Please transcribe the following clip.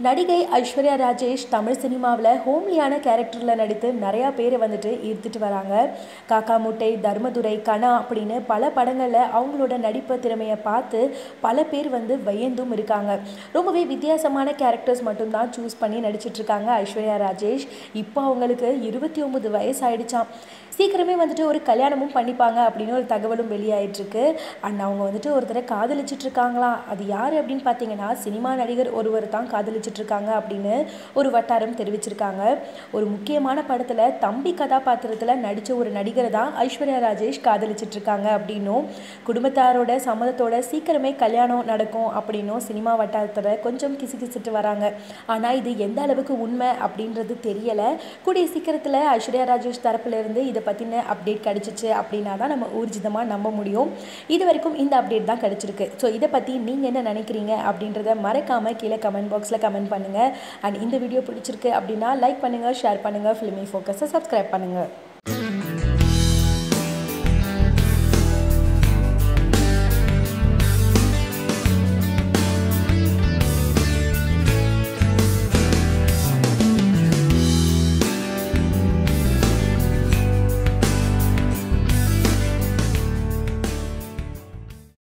நடிகை ஐஸ்வர்யா ராஜேஷ் தமிழ் சினிமாவில் ஹோம்லியான கேரக்டரில் நடித்து நிறையா பேர் வந்துட்டு ஈர்த்துட்டு வராங்க. காக்கா முட்டை, தர்மதுரை, கனா அப்படின்னு பல படங்களில் அவங்களோட நடிப்பு திறமையை பார்த்து பல பேர் வந்து வியந்தும் இருக்காங்க. ரொம்பவே வித்தியாசமான கேரக்டர்ஸ் மட்டும்தான் சூஸ் பண்ணி நடிச்சிட்ருக்காங்க ஐஸ்வர்யா ராஜேஷ். இப்போ அவங்களுக்கு 29 வயசு ஆயிடுச்சாம். சீக்கிரமே வந்துட்டு ஒரு கல்யாணமும் பண்ணிப்பாங்க அப்படின்னு ஒரு தகவலும் வெளியாயிட்டிருக்கு. அண்ட் அவங்க வந்துட்டு ஒருத்தரை காதலிச்சிட்ருக்காங்களாம். அது யார் அப்படின்னு பார்த்தீங்கன்னா, சினிமா நடிகர் ஒருவர் தான் காதலிச்சிட்ருக்காங்க அப்படின்னு ஒரு வட்டாரம் தெரிவிச்சிருக்காங்க. ஒரு முக்கியமான படத்தில் தம்பி கதாபாத்திரத்தில் நடித்த ஒரு நடிகரை தான் ஐஸ்வர்யா ராஜேஷ் காதலிச்சிட்ருக்காங்க அப்படின்னும், குடும்பத்தாரோட சம்மதத்தோட சீக்கிரமே கல்யாணம் நடக்கும் அப்படின்னும் சினிமா வட்டாரத்தில் கொஞ்சம் கிசுகிசுட்டு வராங்க. ஆனால் இது எந்த அளவுக்கு உண்மை அப்படின்றது தெரியலை. கூடிய சீக்கிரத்தில் ஐஸ்வர்யா ராஜேஷ் தரப்புலேருந்து இதை பற்றின அப்டேட் கிடச்சிச்சு அப்படின்னா தான் நம்ம ஊர்ஜிதமாக நம்ப முடியும். இது வரைக்கும் இந்த அப்டேட் தான் கிடச்சிருக்கு. ஸோ இதை பற்றி நீங்கள் என்ன நினைக்கிறீங்க அப்படின்றத மறக்காமல் கீழே கமெண்ட் பாக்ஸில் கமெண்ட் பண்ணுங்கள். அண்ட் இந்த வீடியோ பிடிச்சிருக்கு அப்படின்னா லைக் பண்ணுங்கள், ஷேர் பண்ணுங்கள், ஃபிலிமி ஃபோக்கஸை சப்ஸ்கிரைப் பண்ணுங்கள்.